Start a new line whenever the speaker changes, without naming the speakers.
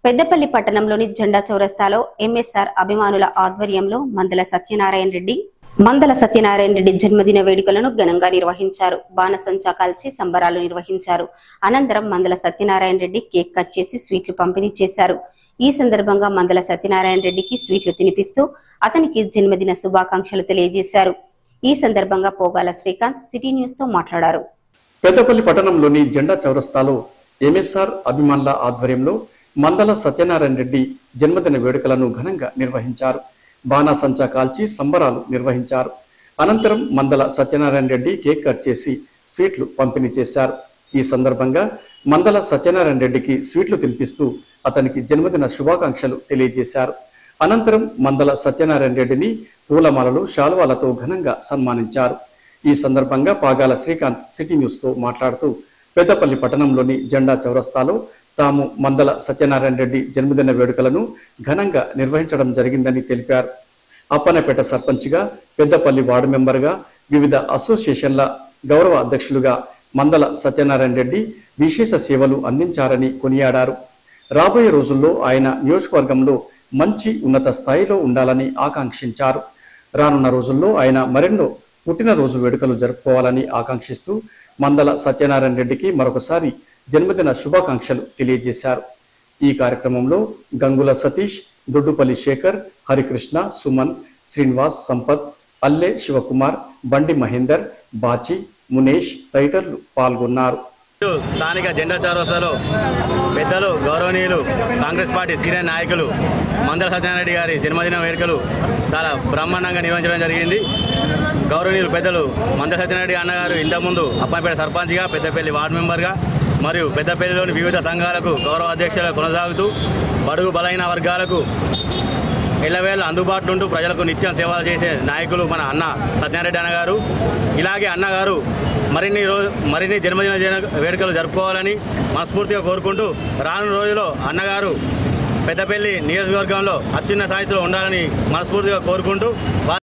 పెద్దపల్లి పట్టణంలోని జెండా చౌరస్తాలో ఎంఎస్ఆర్ అభిమానుల ఆధ్వర్యంలో మందల సత్యనారాయణ రెడ్డి జన్మదిన వేడుకలను ఘనంగా నిర్వహించారు. బాణసంచా కాల్చి సంబరాలు నిర్వహించారు. అనంతరం మందల సత్యనారాయణ రెడ్డి కేక్ కట్ చేసి స్వీట్లు పంపిణీ చేశారు. ఈ సందర్భంగా మందల సత్యనారాయణ రెడ్డికి స్వీట్లు తినిపిస్తూ అతనికి జన్మదిన శుభాకాంక్షలు తెలియజేశారు. ఈ సందర్భంగా పోగాల శ్రీకాంత్ సిటీ న్యూస్ తో మాట్లాడారు.
పెద్దపల్లి పట్టణంలోని జెండా చౌరస్తాలో ఎంఎస్ఆర్ అభిమానుల ఆధ్వర్యంలో మందల సత్యనారాయణ రెడ్డి జన్మదిన వేడుకలను ఘనంగా నిర్వహించారు. బాణాసంచా కాల్చి సంబరాలు నిర్వహించారు. అనంతరం మందల సత్యనారాయణ రెడ్డి కేక్ కట్ చేసి స్వీట్లు పంపిణీ చేశారు. ఈ సందర్భంగా మందల సత్యనారాయణ రెడ్డికి స్వీట్లు తినిపిస్తూ అతనికి జన్మదిన శుభాకాంక్షలు తెలియజేశారు. అనంతరం మందల సత్యనారాయణ రెడ్డిని పూలమాలలు శాలువాలతో ఘనంగా సన్మానించారు. ఈ సందర్భంగా పాగాల శ్రీకాంత్ సిటీ న్యూస్ తో మాట్లాడుతూ పెద్దపల్లి పట్టణంలోని జెండా చౌరస్తాలో తాము మందల సత్యనారాయణ రెడ్డి జన్మదిన వేడుకలను ఘనంగా నిర్వహించడం జరిగిందని తెలిపారు. అప్పన్నపేట సర్పంచ్గా, పెద్దపల్లి వార్డు మెంబర్గా, వివిధ అసోసియేషన్ల గౌరవ అధ్యక్షులుగా మందల సత్యనారాయణ రెడ్డి విశేష సేవలు అందించారని కొనియాడారు. రాబోయే రోజుల్లో ఆయన నియోజకవర్గంలో మంచి ఉన్నత స్థాయిలో ఉండాలని ఆకాంక్షించారు. రానున్న రోజుల్లో ఆయన మరెన్నో పుట్టినరోజు వేడుకలు జరుపుకోవాలని ఆకాంక్షిస్తూ మందల సత్యనారాయణ రెడ్డికి మరొకసారి జన్మదిన శుభాకాంక్షలు తెలియజేశారు. ఈ కార్యక్రమంలో గంగుల సతీష్, దొడ్డుపల్లి శేఖర్, హరికృష్ణ, సుమన్, శ్రీనివాస్, సంపత్, అల్లె శివకుమార్, బండి మహేందర్, బాచి, మునేష్ తదితరులు పాల్గొన్నారు.
స్థానిక జెండా చౌరస్తాలో పెద్దలు గౌరవనీయులు కాంగ్రెస్ పార్టీ సీనియర్ నాయకులు మందల సత్యనారాయణ రెడ్డి గారి జన్మదిన వేడుకలు చాలా బ్రహ్మాండంగా నిర్వహించడం జరిగింది. గౌరవనీయులు పెద్దలు మందల సత్యనారాయణ రెడ్డి అన్నగారు ఇంతకుముందు అప్పన్నపేట సర్పంచ్గా, పెద్దపల్లి వార్డు మెంబర్గా మరియు పెద్దపల్లిలోని వివిధ సంఘాలకు గౌరవ అధ్యక్షులుగా కొనసాగుతూ బడుగు బలైన వర్గాలకు ఎల్లవేళ అందుబాటులో ఉంటూ ప్రజలకు నిత్యం సేవలు చేసే నాయకులు మన అన్న సత్యనారాయణ రెడ్డి అన్నగారు. ఇలాగే అన్నగారు మరిన్ని జన్మదిన వేడుకలు జరుపుకోవాలని మనస్ఫూర్తిగా కోరుకుంటూ రానున్న రోజుల్లో అన్నగారు పెద్దపల్లి నియోజకవర్గంలో అత్యున్నత స్థాయిలో ఉండాలని మనస్ఫూర్తిగా కోరుకుంటూ